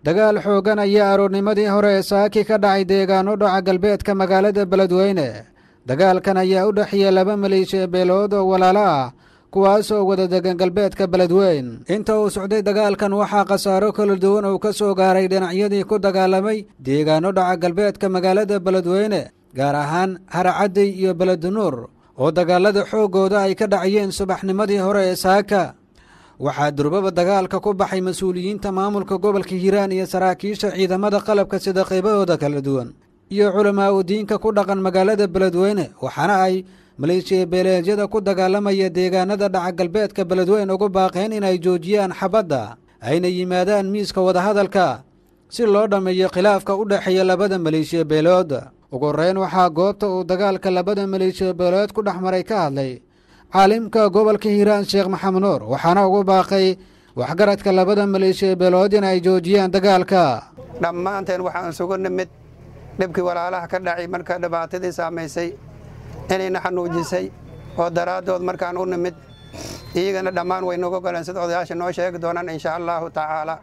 dagaal xoogan ayaa aroornimadii hore saaki ka dhacay deegaano dhaca galbeedka magaalada Baladweyne. dagaalkan ayaa u dhaxeeyay laba maleeshiya beelood oo walaalo ah kuwaas oo wada degan galbeedka Baladweyne. inta uu socday dagaalkan waxaa khasaaro kala duwan oo ka soo gaaray dhinacyadii ku dagaalamay deegaano dhaca galbeedka magaalada Baladweyne, gaar ahaan Haracadey iyo Beleednuur oo dagaalada xoogooda ay ka dhacayeen subaxnimadii hore ee saaka. waxaa durbaba dagaalka ku baxay mas'uuliyiinta maamulka gobolka Hiiraan iyo saraakiisha ciidamada qalabka sida qaybahooda kala duwan iyo culamaa u diinka ku dhaqan magaalada Baladweyne, waxaana ay maleeshiya beeleedyada ku dagaalamaya deegaanada dhaca galbeedka Baladweyne ugu baaqeen inay joojiyaan xabadda ayna yimaadaan miiska wadahadalka si loo dhameeyo khilaafka u dhaxeeya labada maleeshiya beelood. ugu horeyn waxaa goobta uu dagaalka labada maleeshiya beelood ku dhexmaray ka hadlay caalimka gobolka Hiiraan Sheekh Maxamed Nuur, waxaana ugu baaqay waxgaradka labada maleeshiya beelood inay joojiyaan dagaalka. dhammaanteen waxaan sugu nimid dhibkii walaalaha ka dhacay marka dhibaatadii saameysay inayna xanuujisay oo daraadood markaan u nimid iyagana dhammaan way nagu galeen sida odayaasha noo sheegi doonaan insha Allahu tacaala.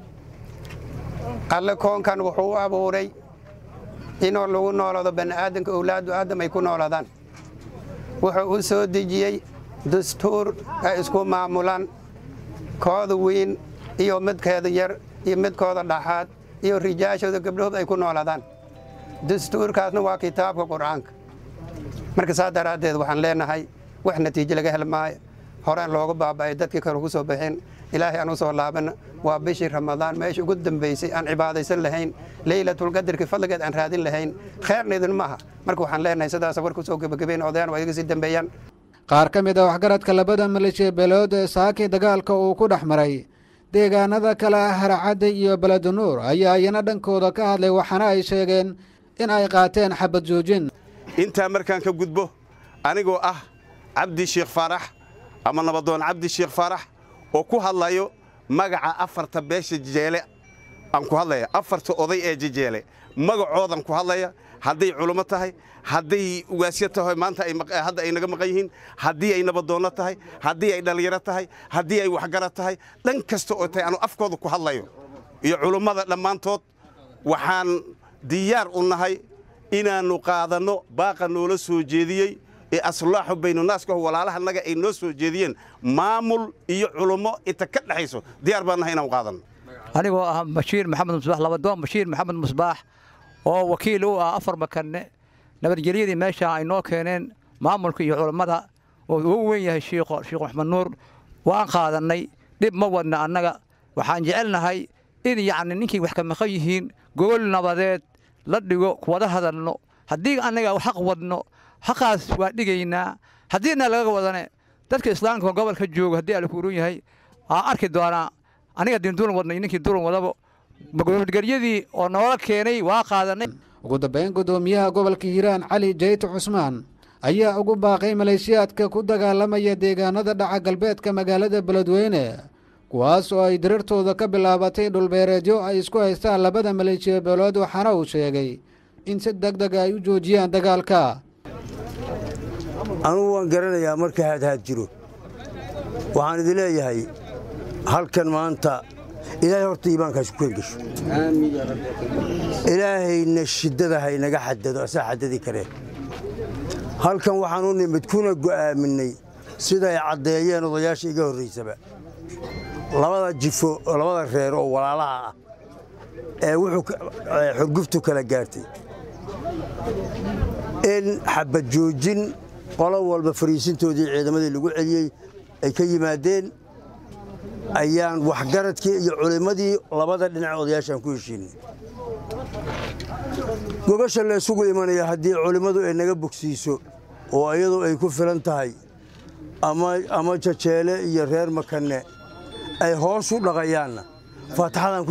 alle koonkan wuxuu abuuray inuu lagu noolado bani'aadanka awlaadu aadam ay ku nooladaan. wuxuu u soo dejiyey dastuur ay isku maamulaan kooda weyn iyo midkeeda yar iyo midkooda dhaxaad iyo rijaashooda gabdhood ay ku nooladaan. dastuurkaasna waa kitaabka quraanka. marka saa daraadeed waxaan leenahay wax natiijo laga heli maayo, horaan looga baaba'ay dadkii kale ku soo bixin. ilaahay aanu soo laabana waa bishii Ramadaan meesha ugu dambeysay aan cibaadaysan lahayn, laylatul qadrki fadligeed aan raadin lahayn, khayrneedin maaha. marka waxaan leenahay sidaas war ku soo gabagabeyn odayaan waa iga sii dambeeyaan. qaar ka mid ah waxgaradka labada maleeshiya beelood ee saaki dagaalka uu ku dhexmaray deegaanada kale ah Haracadey iyo Beleednuur ayaa iyana dhankooda ka hadlay, waxaana ay sheegeen in ay qaateen xabad joojin. inta markaan ka gudbo anigoo ah Cabdi Sheekh Farax ama nabadoon Cabdi Sheekh Farax oo ku hadlayo magaca afarta beesha jeele aan ku hadlaya afarta oday ee jeele magacoodan ku hadlaya. hadday culimo tahay, hadday ugaasyo tahay maanta hadda ay naga maqan yihiin, haddii ay nabadoonno tahay, haddii ay dhalinyaro tahay, haddii ay waxgarad tahay, dhan kasta oo tahay anu afkooda ku hadlayo iyo culummada dhammaantood waxaan diyaar u nahay inaannu qaadanno baaqa noola soo jeediyey ee aslaaxu baynunaaska walaalaha naga ay noo soo jeediyeen maamul iyo culummo inta ka dhaxayso diyaar baan nahay inaan qaadanno. anigoo ah Bashiir Maxamed Musbaax labadoon Bashiir Maxamed Musbaax oo wakiil u ah afar makanne nabadgelyadii meesha ay noo keeneen maamulka iyo culimada oo uu weyn yahay Sheekh Maxamed Nuur waan qaadanay. dib ma wadna annaga waxaan jecelnahay in yacni ninkii wax ka maqan yihiin gobol nabadeed la dhigo wada hadalno. haddii annaga xaq wadno xaqaas waa dhigaynaa, haddiina laga wadane dadka islaamka gobolka jooga haddii ay ku run yahay aan arki doonaa aniga diintuun wadnay ninkii duran wadabo nabadgelyadii oo noola keenay waa qaadanay. ugu dambeyn gudoomiyaha gobolka Hiiraan Cali Jeyt Cusmaan ayaa ugu baaqay maleeshiyaadka ku dagaalamaya deegaanada dhaca galbeedka magaalada Baladweyne kuwaas oo ay dirartooda ka bilaabatay dhulbeereedyo ay isku haystaan labada maleeshiya beelood, waxaana uu sheegay in si degdeg ay u joojiyaan dagaalka. anugu waan garanayaa marka haad jiro waxaan idin leeyahay halkan maanta ilaahay horta iimaankaas ku keengasho. ilaahayna shiddada haynaga xadado asaa xadadi kareen. halkan waxaan u nimid kuna go'aaminay siday caddeeyeen odayaasha iga horraysaba labada jifo oo labada reer oo walaalaha ah ee xurguftu kala gaartay in xabad joojin qolo walba fariisintoodii ciidamadii lagu celiyey ay ka yimaadeen ayaan waxgaradkii iyo culimadii labada dhinac odayaashaan ku heshiinay. gogasha la isugu imanaya haddii culimadu ay naga bogsiiso oo iyadoo ay ku filan tahay ama jajeele iyo reer makanne ay hoos u dhaqayaanna faataxadaan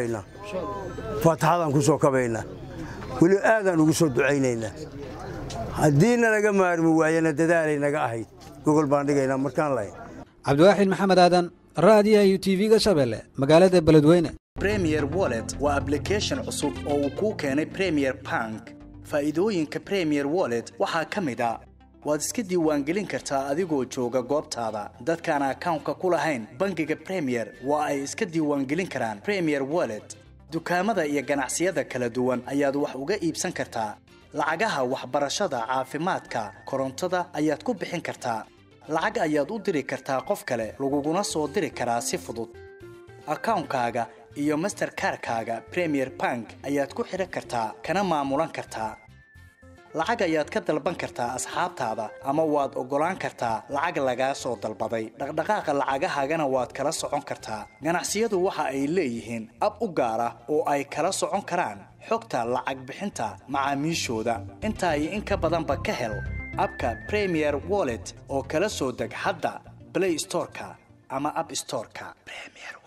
ku soo kabaynaa weli aadaan ugu soo ducaynaynaa. haddiina laga maarmi waayana dadaalay naga ahayd gogol baan dhigaynaa markaan lahayn. Cabdiwaaxid Maxamed Aadan, raadiyaha TV-ga Shabelle, magaalada Baladweyne. Premier Wallet waa application cusub oo uu ku keenay Premier Bank. faa'iidooyinka Premier Wallet waxaa ka mid ah waad iska diiwaangelin kartaa adigoo jooga goobtaada. dadkaan account-ka ku lahayn bangiga Premier waa ay iska diiwaangelin karaan Premier Wallet. dukaamada iyo ganacsiyada kala duwan ayaad wax uga iibsan kartaa. Lacagaha waxbarashada, caafimaadka, korontada ayaad ku bixin kartaa. Lacag ayaad u diri kartaa qof kale, laguguna soo diri karaa si fudud. Akaunkaaga iyo Mastercard-kaaga Premier Bank ayaad ku xiran kartaa kana maamulan kartaa. Lacag ayaad ka dalban kartaa asxaabtaada ama waad ogolaan kartaa lacag laga soo dalbaday. Dhaqdhaqaaqa lacagahaagana waad kala socon kartaa. Ganacsiyadu waxa ay leeyihiin ab u gaar ah oo ay kala socon karaan xogta lacag bixinta macaamiishooda. Intaa iyo in ka badanba ka hel abka Premier Wallet oo kala soo deg hadda Play Store-ka ama App Store-ka. Premier